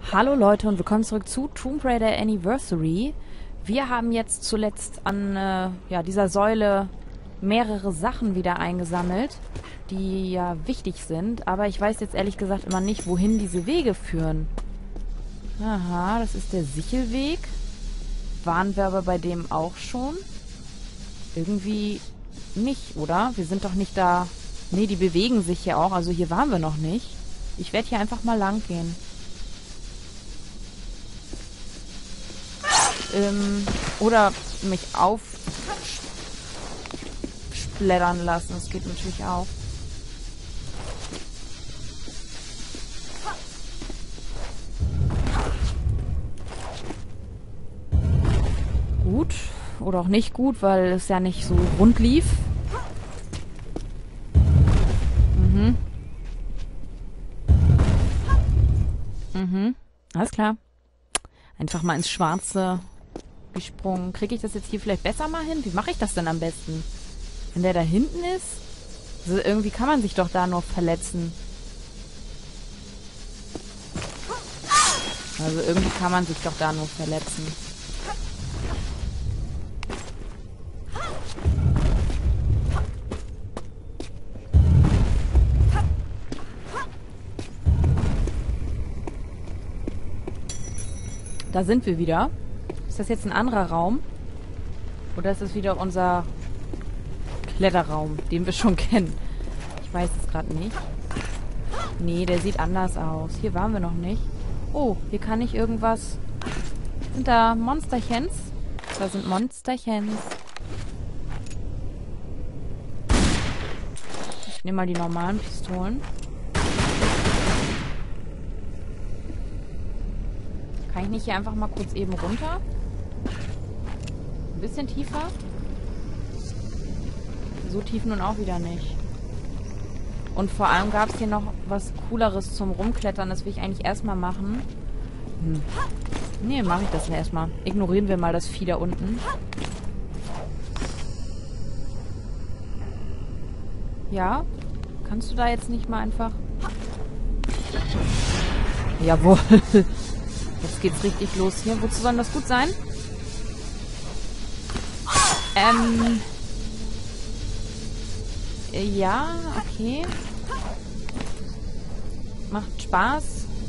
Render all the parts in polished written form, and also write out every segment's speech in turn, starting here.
Hallo Leute und willkommen zurück zu Tomb Raider Anniversary. Wir haben jetzt zuletzt an dieser Säule mehrere Sachen wieder eingesammelt, die ja wichtig sind. Aber ich weiß jetzt ehrlich gesagt immer nicht, wohin diese Wege führen. Aha, das ist der Sichelweg. Waren wir aber bei dem auch schon? Irgendwie nicht, oder? Wir sind doch nicht da... Nee, die bewegen sich ja auch. Also hier waren wir noch nicht. Ich werde hier einfach mal lang gehen. Oder mich aufsplittern lassen. Das geht natürlich auch. Gut. Oder auch nicht gut, weil es ja nicht so rund lief. Alles klar. Einfach mal ins Schwarze gesprungen. Kriege ich das jetzt hier vielleicht besser mal hin? Wie mache ich das denn am besten? Wenn der da hinten ist? Also irgendwie kann man sich doch da nur verletzen. Also irgendwie kann man sich doch da nur verletzen. Da sind wir wieder. Ist das jetzt ein anderer Raum? Oder ist das wieder unser Kletterraum, den wir schon kennen? Ich weiß es gerade nicht. Nee, der sieht anders aus. Hier waren wir noch nicht. Oh, hier kann ich irgendwas... Sind da Monsterchens? Da sind Monsterchens. Ich nehme mal die normalen Pistolen. Kann ich nicht hier einfach mal kurz eben runter? Ein bisschen tiefer? So tief nun auch wieder nicht. Und vor allem gab es hier noch was Cooleres zum Rumklettern. Das will ich eigentlich erstmal machen. Nee, mache ich das erstmal. Ignorieren wir mal das Vieh da unten. Ja? Kannst du da jetzt nicht mal einfach... Jawohl. Jetzt geht's richtig los hier. Wozu soll das gut sein? Ja, okay. Macht Spaß.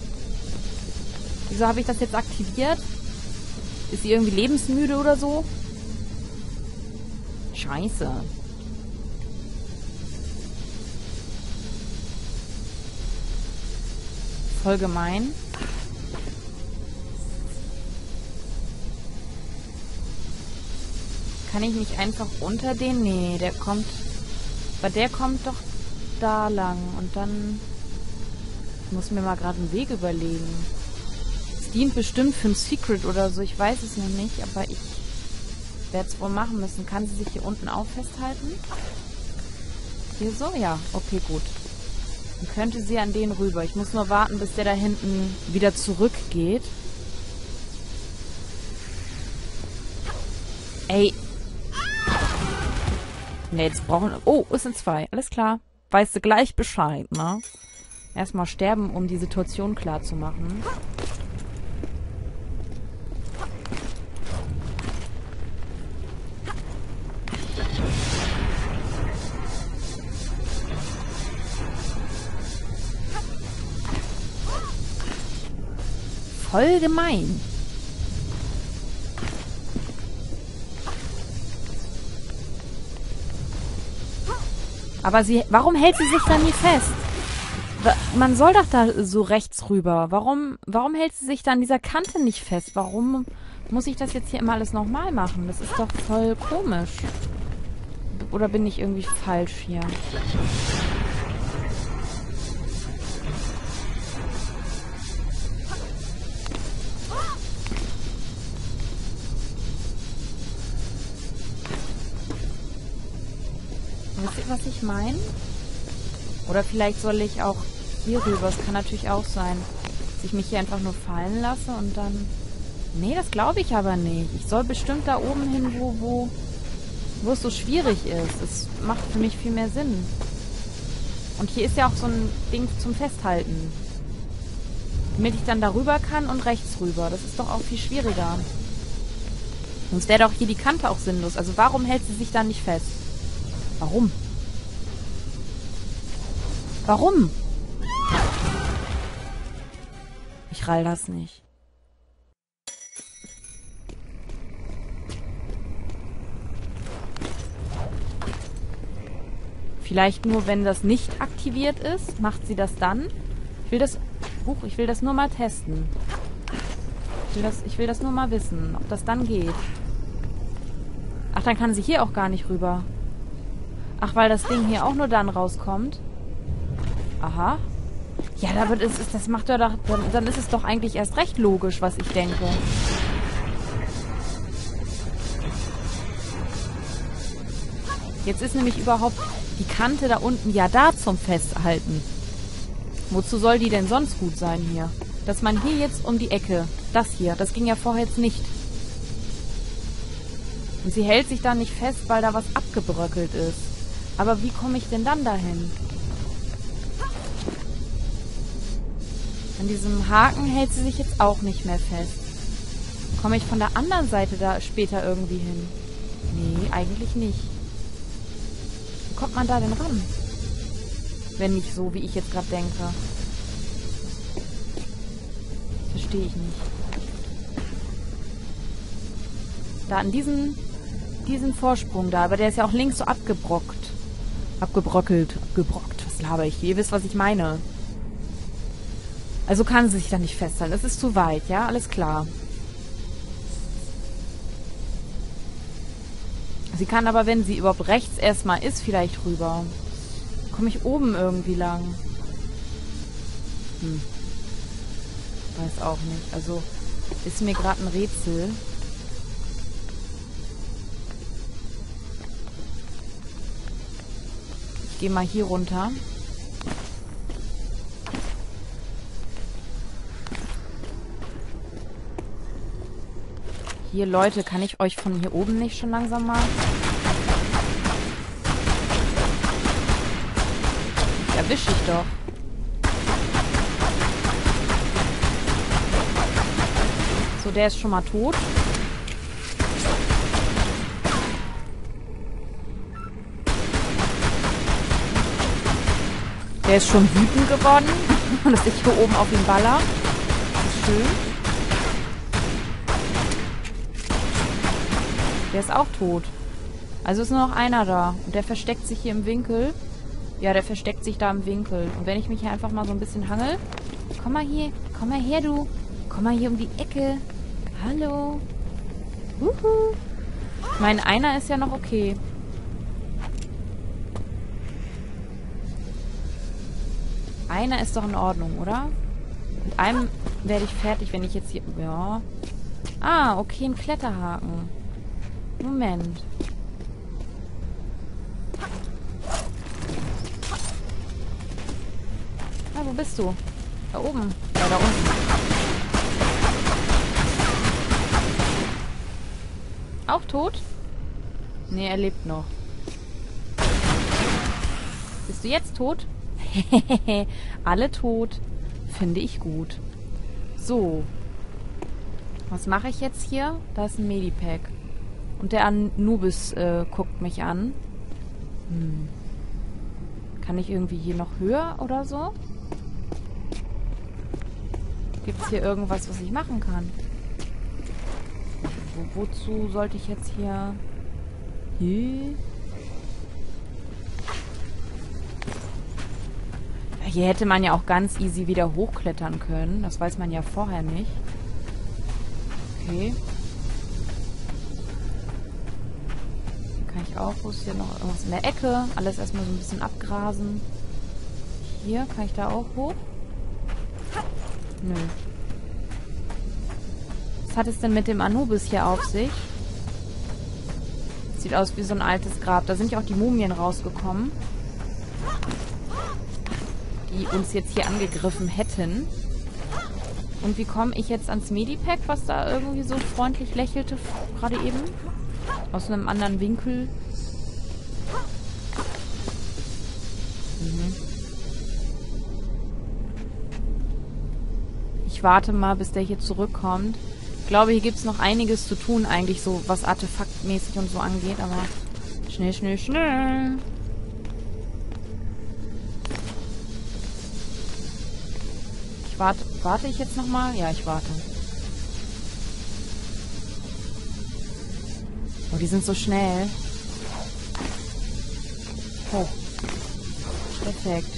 Wieso habe ich das jetzt aktiviert? Ist sie irgendwie lebensmüde oder so? Scheiße. Voll gemein. Kann ich nicht einfach unter den? Nee, der kommt... Aber der kommt doch da lang. Und dann... Ich muss mir mal gerade einen Weg überlegen. Es dient bestimmt für ein Secret oder so. Ich weiß es noch nicht, aber ich werde es wohl machen müssen. Kann sie sich hier unten auch festhalten? Hier so? Ja, okay, gut. Dann könnte sie an den rüber. Ich muss nur warten, bis der da hinten wieder zurückgeht. Ey... Ne, jetzt brauchen... Oh, es sind zwei. Alles klar. Weißt du gleich Bescheid, ne? Erstmal sterben, um die Situation klar zu machen. Voll gemein. Aber sie... Warum hält sie sich da nie fest? Man soll doch da so rechts rüber. Warum hält sie sich da an dieser Kante nicht fest? Warum muss ich das jetzt hier immer alles nochmal machen? Das ist doch voll komisch. Oder bin ich irgendwie falsch hier? Wisst ihr, was ich meine? Oder vielleicht soll ich auch hier rüber. Das kann natürlich auch sein. Dass ich mich hier einfach nur fallen lasse und dann... Nee, das glaube ich aber nicht. Ich soll bestimmt da oben hin, wo es so schwierig ist. Es macht für mich viel mehr Sinn. Und hier ist ja auch so ein Ding zum Festhalten. Damit ich dann darüber kann und rechts rüber. Das ist doch auch viel schwieriger. Sonst wäre doch hier die Kante auch sinnlos. Also warum hält sie sich da nicht fest? Warum? Warum? Ich rall das nicht. Vielleicht nur, wenn das nicht aktiviert ist, macht sie das dann. Ich will das nur mal testen. Ich will das nur mal wissen, ob das dann geht. Ach, dann kann sie hier auch gar nicht rüber. Ach, weil das Ding hier auch nur dann rauskommt. Aha. Ja, das macht ja doch... Dann ist es doch eigentlich erst recht logisch, was ich denke. Jetzt ist nämlich überhaupt die Kante da unten ja da zum Festhalten. Wozu soll die denn sonst gut sein hier? Dass man hier jetzt um die Ecke... das ging ja vorher jetzt nicht. Und sie hält sich da nicht fest, weil da was abgebröckelt ist. Aber wie komme ich denn dann dahin? An diesem Haken hält sie sich jetzt auch nicht mehr fest. Komme ich von der anderen Seite da später irgendwie hin? Nee, eigentlich nicht. Wie kommt man da denn ran? Wenn nicht so, wie ich jetzt gerade denke. Verstehe ich nicht. Da an diesen Vorsprung da, aber der ist ja auch links so abgebrockt. Abgebrockt. Was laber ich? Ihr wisst, was ich meine. Also kann sie sich da nicht festhalten. Es ist zu weit, ja? Alles klar. Sie kann aber, wenn sie überhaupt rechts erstmal ist, vielleicht rüber. Komme ich oben irgendwie lang? Weiß auch nicht. Also ist mir gerade ein Rätsel. Ich gehe mal hier runter. Hier, Leute, kann ich euch von hier oben nicht schon langsam mal... Erwische ich doch. So, der ist schon mal tot. Der ist schon wütend geworden, dass ich hier oben auf ihn baller. Das ist schön. Der ist auch tot. Also ist nur noch einer da. Und der versteckt sich hier im Winkel. Ja, der versteckt sich da im Winkel. Und wenn ich mich hier einfach mal so ein bisschen hangel... Komm mal hier. Komm mal her, du. Komm mal hier um die Ecke. Hallo. Wuhu. Ich meine, einer ist ja noch okay. Einer ist doch in Ordnung, oder? Mit einem werde ich fertig, wenn ich jetzt hier... Ja. Ah, okay, ein Kletterhaken. Moment. Ah, wo bist du? Da oben. Ja, da unten. Auch tot? Nee, er lebt noch. Bist du jetzt tot? Alle tot. Finde ich gut. So. Was mache ich jetzt hier? Da ist ein Medipack. Und der Anubis guckt mich an. Kann ich irgendwie hier noch höher oder so? Gibt es hier irgendwas, was ich machen kann? Wozu sollte ich jetzt hier... Hier hätte man ja auch ganz easy wieder hochklettern können. Das weiß man ja vorher nicht. Okay. Hier kann ich auch... Wo ist hier noch irgendwas in der Ecke? Alles erstmal so ein bisschen abgrasen. Hier, kann ich da auch hoch? Nö. Was hat es denn mit dem Anubis hier auf sich? Sieht aus wie so ein altes Grab. Da sind ja auch die Mumien rausgekommen, die uns jetzt hier angegriffen hätten. Und wie komme ich jetzt ans Medipack, was da irgendwie so freundlich lächelte gerade eben? Aus einem anderen Winkel. Ich Ich warte mal, bis der hier zurückkommt. Ich glaube, hier gibt es noch einiges zu tun eigentlich, so was artefaktmäßig und so angeht, aber schnell, schnell, schnell. Warte ich jetzt nochmal? Ja, ich warte. Oh, die sind so schnell. Oh. Perfekt.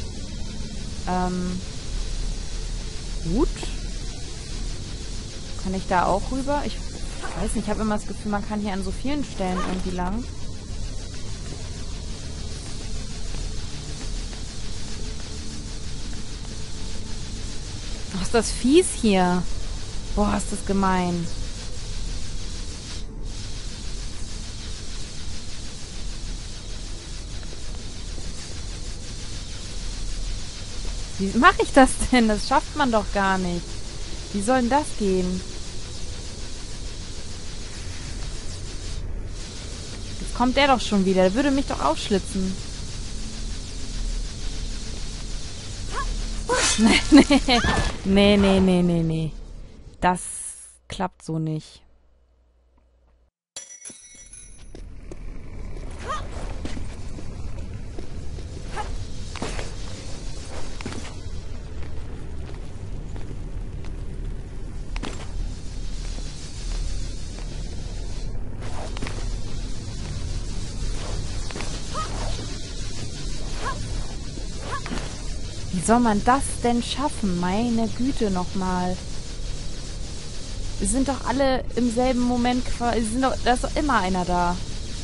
Gut. Kann ich da auch rüber? Ich weiß nicht, ich habe immer das Gefühl, man kann hier an so vielen Stellen irgendwie lang. Oh, ist das fies hier. Boah, ist das gemein. Wie mache ich das denn? Das schafft man doch gar nicht. Wie soll denn das gehen? Jetzt kommt der doch schon wieder. Der würde mich doch aufschlitzen. Nee. Das klappt so nicht. Wie soll man das denn schaffen? Meine Güte nochmal. Wir sind doch alle im selben Moment quasi. Da ist doch immer einer da.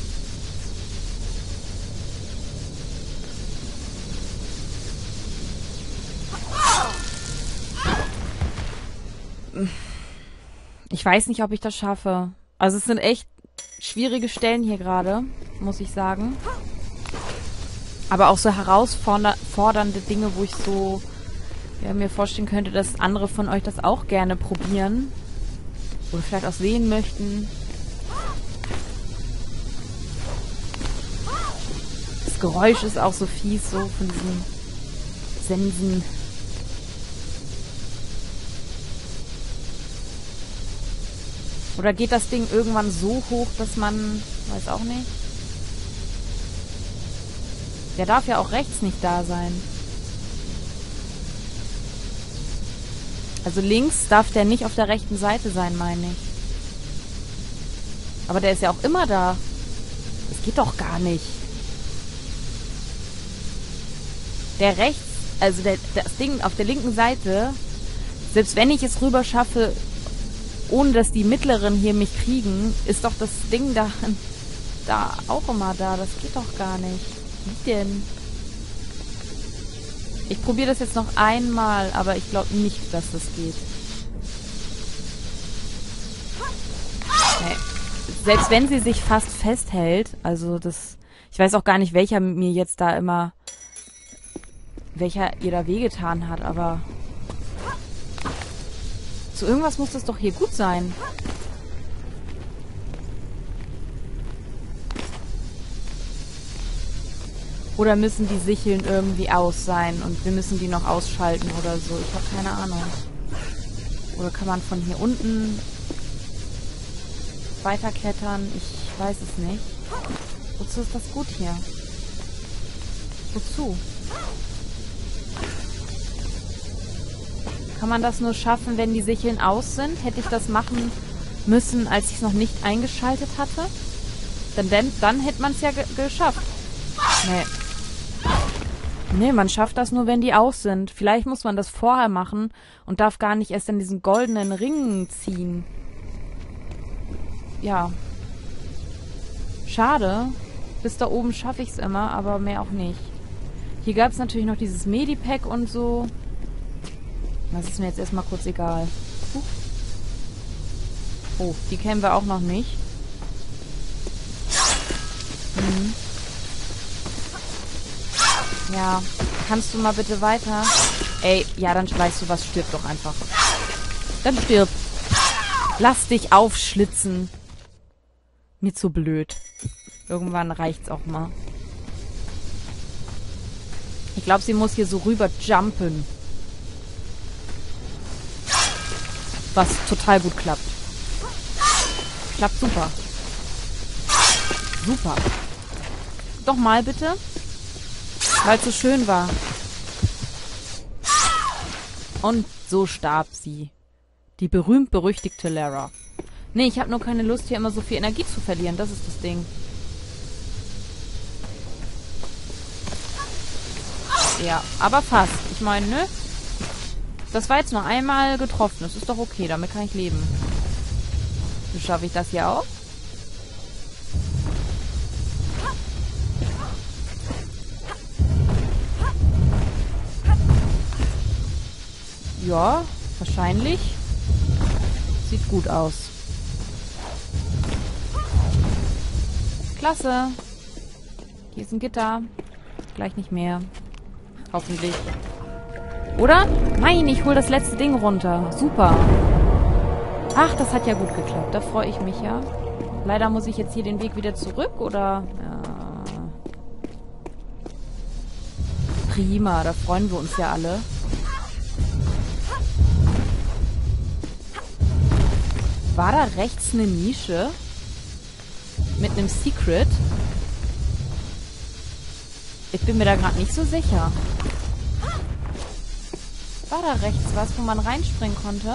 Ich weiß nicht, ob ich das schaffe. Also es sind echt schwierige Stellen hier gerade, muss ich sagen. Aber auch so herausfordernde Dinge, wo ich so mir vorstellen könnte, dass andere von euch das auch gerne probieren. Oder vielleicht auch sehen möchten. Das Geräusch ist auch so fies, so von diesen Sensen. Oder geht das Ding irgendwann so hoch, dass man... Weiß auch nicht. Der darf ja auch rechts nicht da sein. Also links darf der nicht auf der rechten Seite sein, meine ich. Aber der ist ja auch immer da. Das geht doch gar nicht. Der rechts, also das Ding auf der linken Seite, selbst wenn ich es rüber schaffe, ohne dass die Mittleren hier mich kriegen, ist doch das Ding da auch immer da. Das geht doch gar nicht. Wie denn? Ich probiere das jetzt noch einmal, aber ich glaube nicht, dass das geht. Nee. Selbst wenn sie sich fast festhält, also das... Ich weiß auch gar nicht, welcher mir jetzt da immer... Welcher ihr da wehgetan hat, aber... Zu irgendwas muss das doch hier gut sein. Oder müssen die Sicheln irgendwie aus sein und wir müssen die noch ausschalten oder so? Ich habe keine Ahnung. Oder kann man von hier unten weiterklettern? Ich weiß es nicht. Wozu ist das gut hier? Wozu? Kann man das nur schaffen, wenn die Sicheln aus sind? Hätte ich das machen müssen, als ich es noch nicht eingeschaltet hatte? Dann hätte man es ja geschafft. Nee. Nee, man schafft das nur, wenn die aus sind. Vielleicht muss man das vorher machen und darf gar nicht erst an diesen goldenen Ringen ziehen. Ja. Schade. Bis da oben schaffe ich es immer, aber mehr auch nicht. Hier gab es natürlich noch dieses Medipack und so. Das ist mir jetzt erstmal kurz egal. Oh, die kennen wir auch noch nicht. Mhm. Ja, kannst du mal bitte weiter? Ey, ja, dann weißt du was, stirb doch einfach. Dann stirb. Lass dich aufschlitzen. Mir zu blöd. Irgendwann reicht's auch mal. Ich glaube, sie muss hier so rüber jumpen. Was total gut klappt. Klappt super. Super. Doch mal bitte. Weil es so schön war. Und so starb sie. Die berühmt-berüchtigte Lara. Nee, ich habe nur keine Lust, hier immer so viel Energie zu verlieren. Das ist das Ding. Ja, aber fast. Ich meine, ne? Das war jetzt noch einmal getroffen. Das ist doch okay. Damit kann ich leben. So schaffe ich das hier auch. Ja, wahrscheinlich. Sieht gut aus. Klasse. Hier ist ein Gitter. Gleich nicht mehr. Hoffentlich. Oder? Nein, ich hole das letzte Ding runter. Super. Ach, das hat ja gut geklappt. Da freue ich mich ja. Leider muss ich jetzt hier den Weg wieder zurück, oder? Ja. Prima, da freuen wir uns ja alle. War da rechts eine Nische? Mit einem Secret? Ich bin mir da gerade nicht so sicher. War da rechts was, wo man reinspringen konnte?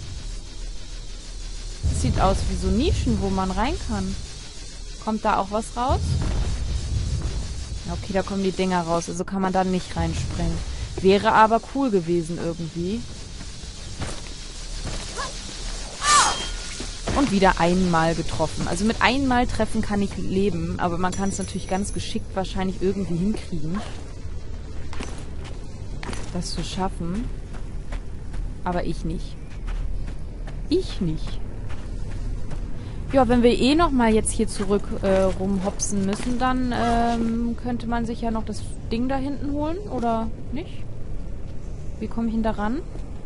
Das sieht aus wie so Nischen, wo man rein kann. Kommt da auch was raus? Ja, okay, da kommen die Dinger raus. Also kann man da nicht reinspringen. Wäre aber cool gewesen irgendwie. Und wieder einmal getroffen. Also mit einmal treffen kann ich leben, aber man kann es natürlich ganz geschickt wahrscheinlich irgendwie hinkriegen, das zu schaffen. Aber ich nicht. Ich nicht. Ja, wenn wir eh nochmal jetzt hier zurück rumhopsen müssen, dann könnte man sich ja noch das Ding da hinten holen, oder nicht? Wie komme ich denn da ran?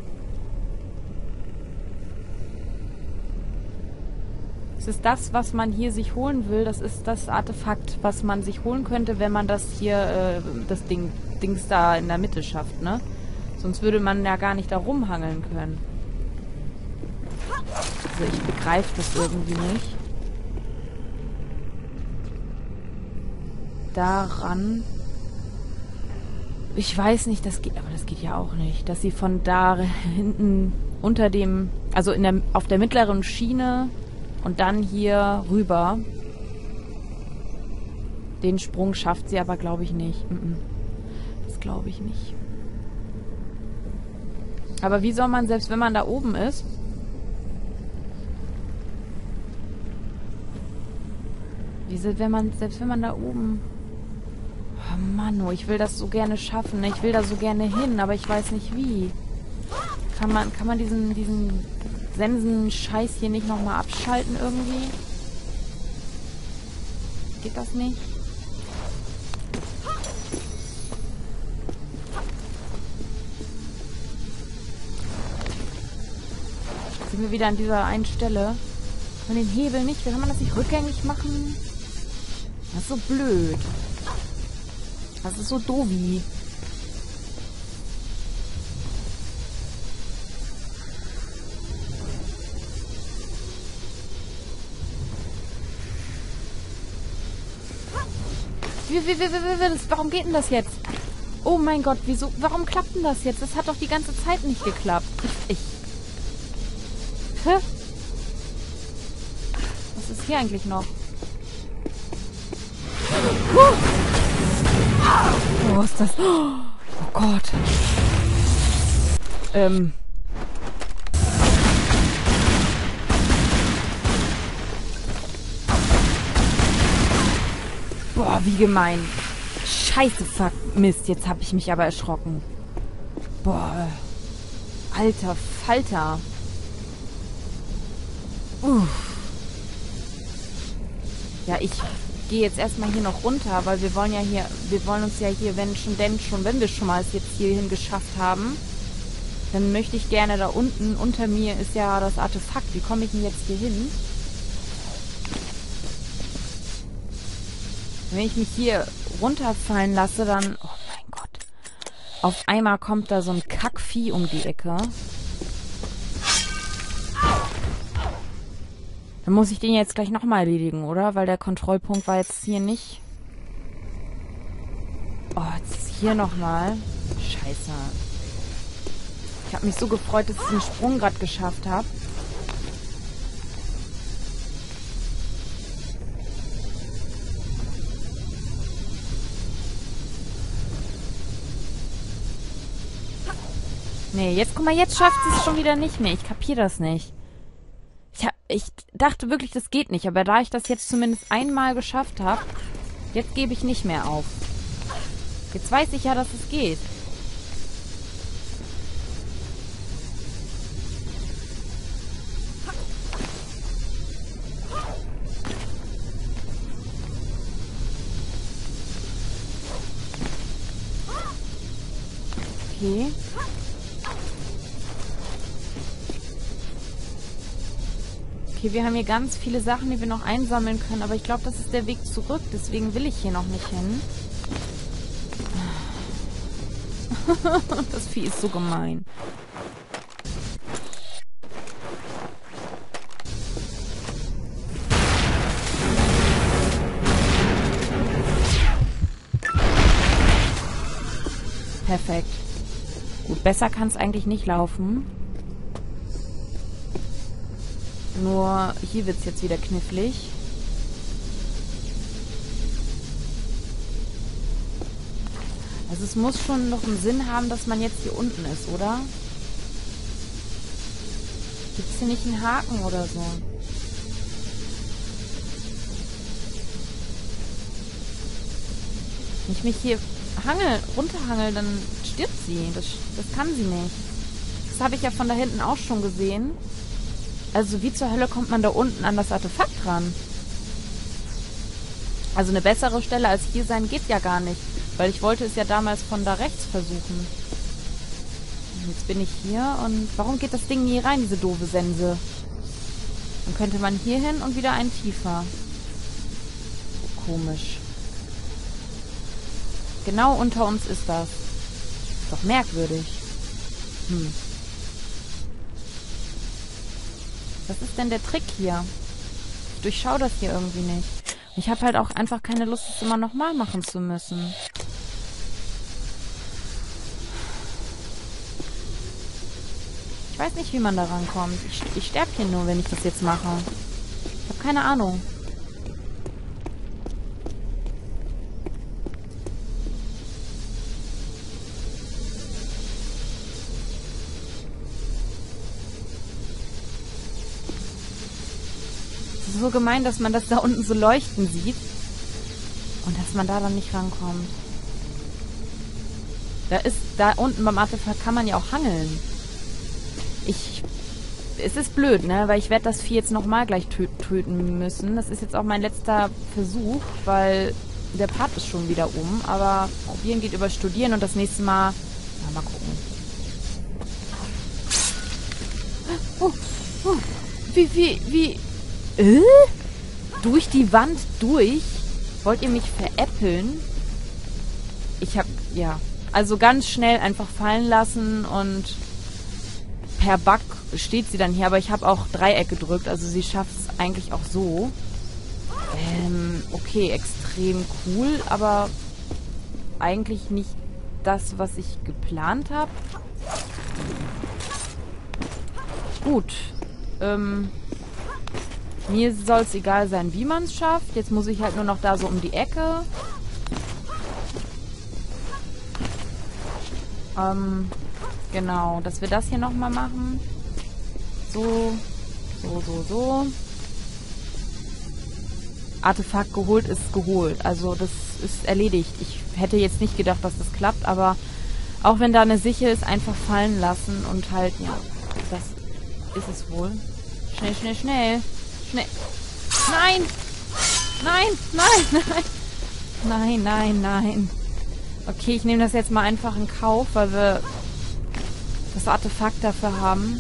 Das ist das, was man hier sich holen will. Das ist das Artefakt, was man sich holen könnte, wenn man das hier, das Dings da in der Mitte schafft, ne? Sonst würde man ja gar nicht da rumhangeln können. Also ich begreife das irgendwie nicht. Daran. Ich weiß nicht, das geht, aber das geht ja auch nicht. Dass sie von da hinten unter dem, also auf der mittleren Schiene und dann hier rüber. Den Sprung schafft sie aber, glaube ich, nicht. Das glaube ich nicht. Aber wie soll man, selbst wenn man da oben ist... selbst wenn man da oben... Oh Mann, oh, ich will das so gerne schaffen. Ich will da so gerne hin, aber ich weiß nicht wie. Kann man diesen Sensen-Scheiß hier nicht nochmal abschalten irgendwie? Geht das nicht? Sind wir wieder an dieser einen Stelle? Von den Hebel nicht? Kann man das nicht rückgängig machen? Das ist so blöd. Das ist so doofi. Warum geht denn das jetzt? Oh mein Gott, wieso? Warum klappt denn das jetzt? Das hat doch die ganze Zeit nicht geklappt. Hä? Was ist hier eigentlich noch? Oh, was ist das? Oh Gott. Boah, wie gemein. Scheiße, fuck, Mist. Jetzt habe ich mich aber erschrocken. Boah. Alter Falter. Ja, ich gehe jetzt erstmal hier noch runter, weil wir wollen uns ja hier, wenn wir schon mal es jetzt hierhin geschafft haben, dann möchte ich gerne da unten, unter mir ist ja das Artefakt. Wie komme ich denn jetzt hier hin? Wenn ich mich hier runterfallen lasse, dann... Oh mein Gott. Auf einmal kommt da so ein Kackvieh um die Ecke. Dann muss ich den jetzt gleich nochmal erledigen, oder? Weil der Kontrollpunkt war jetzt hier nicht. Oh, jetzt ist hier nochmal. Scheiße. Ich habe mich so gefreut, dass ich den Sprung gerade geschafft habe. Nee, jetzt, guck mal, jetzt schafft sie es schon wieder nicht mehr. Ich kapiere das nicht. Ich dachte wirklich, das geht nicht. Aber da ich das jetzt zumindest einmal geschafft habe, jetzt gebe ich nicht mehr auf. Jetzt weiß ich ja, dass es geht. Okay. Okay, wir haben hier ganz viele Sachen, die wir noch einsammeln können, aber ich glaube, das ist der Weg zurück. Deswegen will ich hier noch nicht hin. Das Vieh ist so gemein. Perfekt. Gut, besser kann es eigentlich nicht laufen. Nur hier wird es jetzt wieder knifflig. Also es muss schon noch einen Sinn haben, dass man jetzt hier unten ist, oder? Gibt es hier nicht einen Haken oder so? Wenn ich mich hier runterhangel, dann stirbt sie. Das kann sie nicht. Das habe ich ja von da hinten auch schon gesehen. Also wie zur Hölle kommt man da unten an das Artefakt ran? Also eine bessere Stelle als hier sein geht ja gar nicht. Weil ich wollte es ja damals von da rechts versuchen. Jetzt bin ich hier und warum geht das Ding nie rein, diese doofe Sense? Dann könnte man hier hin und wieder einen tiefer. Komisch. Genau unter uns ist das. Ist doch merkwürdig. Was ist denn der Trick hier? Ich durchschaue das hier irgendwie nicht. Ich habe halt auch einfach keine Lust, es immer nochmal machen zu müssen. Ich weiß nicht, wie man da rankommt. Ich sterbe hier nur, wenn ich das jetzt mache. Ich habe keine Ahnung. So gemein, dass man das da unten so leuchten sieht und dass man da dann nicht rankommt. Da unten beim Artefakt kann man ja auch hangeln. Es ist blöd, ne, weil ich werde das Vieh jetzt nochmal gleich töten müssen. Das ist jetzt auch mein letzter Versuch, weil der Part ist schon wieder um, aber probieren geht über studieren und das nächste Mal, mal gucken. Wie? Durch die Wand durch? Wollt ihr mich veräppeln? Also ganz schnell einfach fallen lassen und per Bug steht sie dann hier, aber ich habe auch Dreieck gedrückt, also sie schafft es eigentlich auch so. Okay, extrem cool, aber eigentlich nicht das, was ich geplant habe. Gut, mir soll es egal sein, wie man es schafft. Jetzt muss ich halt nur noch da so um die Ecke. Genau, dass wir das hier nochmal machen. So. Artefakt geholt ist geholt. Also das ist erledigt. Ich hätte jetzt nicht gedacht, dass das klappt, aber auch wenn da eine Sichel ist, einfach fallen lassen und halt, ja, das ist es wohl. Schnell. Nein. Okay, ich nehme das jetzt mal einfach in Kauf, weil wir das Artefakt dafür haben.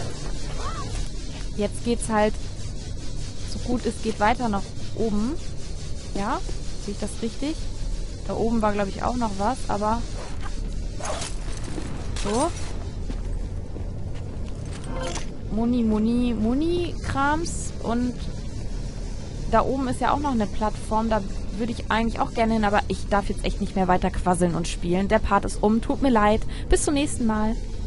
Jetzt geht's halt, so gut es geht, weiter nach oben. Ja? Sehe ich das richtig? Da oben war, glaube ich, auch noch was, aber so. Muni-Krams. Und da oben ist ja auch noch eine Plattform. Da würde ich eigentlich auch gerne hin, aber ich darf jetzt echt nicht mehr weiter quasseln und spielen. Der Part ist um. Tut mir leid. Bis zum nächsten Mal.